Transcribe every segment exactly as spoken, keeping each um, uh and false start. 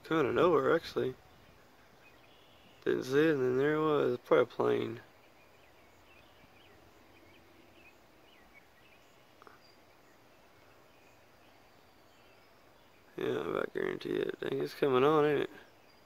Coming out of nowhere, actually. Didn't see it, and then there it was. Probably a plane. Yeah, I about guarantee it. Dang, it's coming on, ain't it?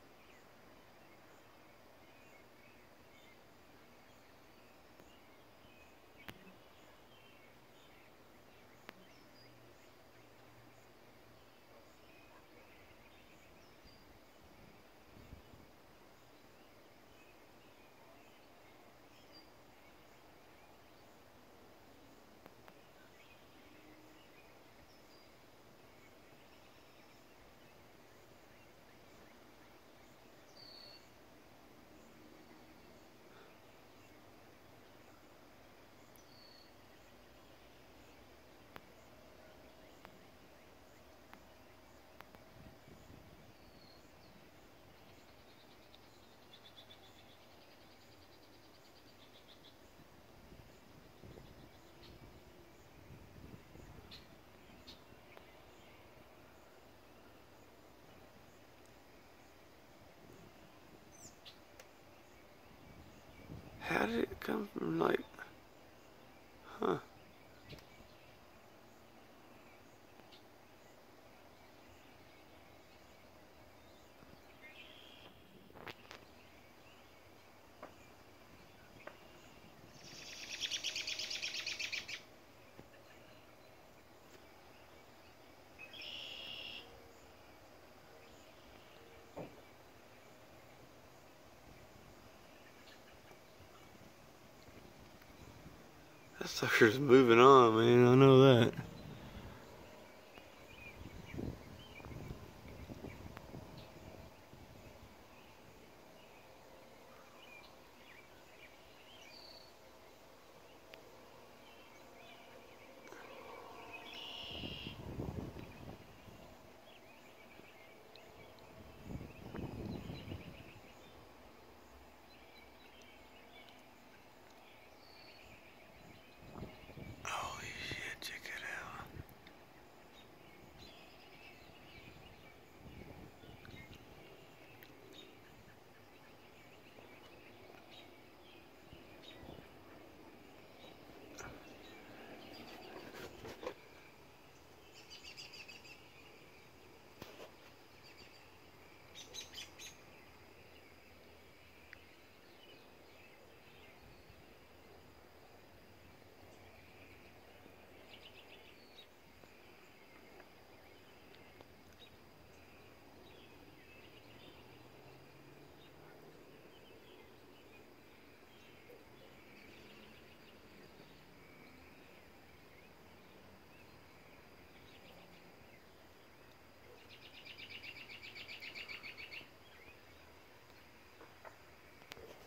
How did it come from, like, huh? That sucker's moving on, man. I know that.